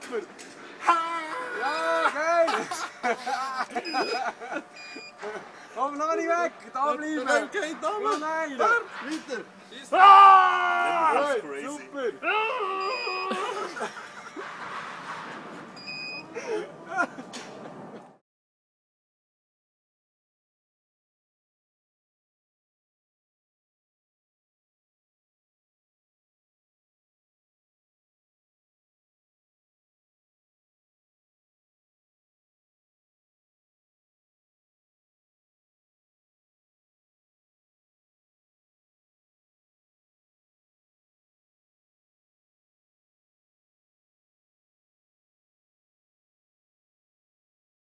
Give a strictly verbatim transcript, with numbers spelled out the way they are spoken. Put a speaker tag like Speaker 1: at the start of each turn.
Speaker 1: super! Ja, geil! Komm, noch nicht weg! Da bleiben!
Speaker 2: Nein, geht da!
Speaker 1: Oh nein!
Speaker 2: Weiter!
Speaker 1: Ah!
Speaker 2: Das ist crazy.
Speaker 1: Super!